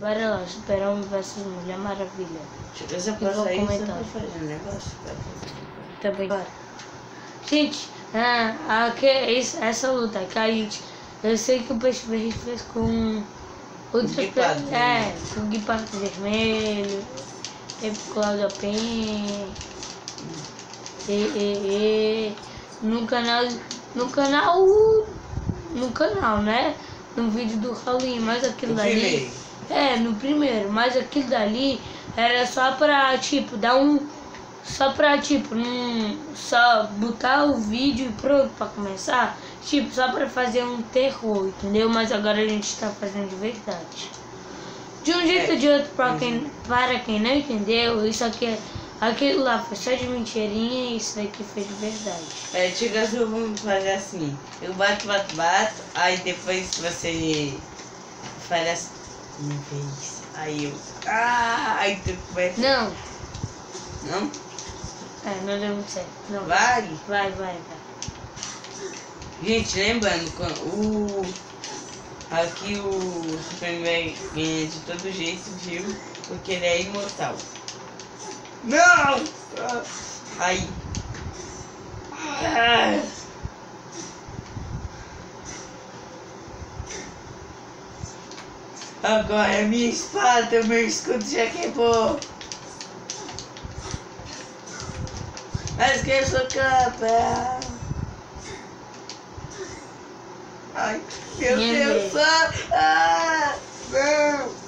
Bora lá, Super-Homem versus Mulher Maravilha. Deixa eu ver se eu posso sair só pra fazer um negócio. Também. Bora. Gente, essa luta que a gente... Eu sei que o Peixe Verde fez com outros personagens. Com o Gui Pato Vermelho, Cláudio Pen. No canal, né? No vídeo do Halloween, mas aquilo dali... no primeiro, mas aquilo dali era só pra, tipo, dar um... Só pra, tipo, só botar o vídeo e pronto pra começar. Tipo, só pra fazer um terror, entendeu? Mas agora a gente tá fazendo de verdade. De um jeito ou de outro, para quem não entendeu, isso aqui aquilo lá foi só de mentirinha e isso daqui foi de verdade. Chega, vamos fazer assim. Eu bato, aí depois você faz assim. Uma vez. Aí eu. Aí tu começa. Não? Não deu muito certo. Não. Vai. Gente, lembrando, aqui o Superman ganha de todo jeito, viu? Porque ele é imortal. Não! Aí. Agora minha espada, meu escudo já quebrou. Mas que eu sou capa. Ai, meu Deus. Não.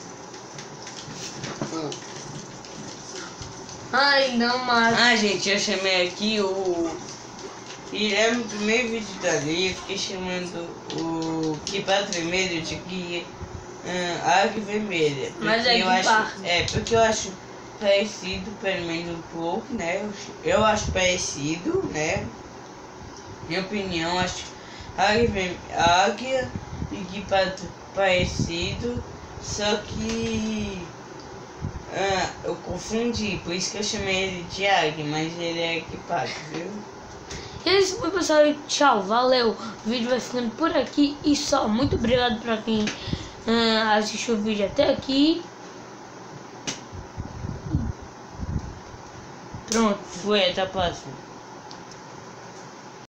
Ai, não, mas... gente, eu chamei aqui E no primeiro vídeo dali, eu fiquei chamando o Gui Pato Vermelho de Gui Águia Vermelha. Mas porque eu acho parecido, pelo menos um pouco, né? Eu acho parecido, né? Minha opinião, acho Águia e Gui Pato parecido, só que eu confundi, por isso que eu chamei ele de Águia, mas ele é Gui Pato, viu? E é isso, pessoal. Tchau, valeu. O vídeo vai ficando por aqui e só. Muito obrigado pra quem assistiu o vídeo até aqui. Pronto. Foi, até a próxima.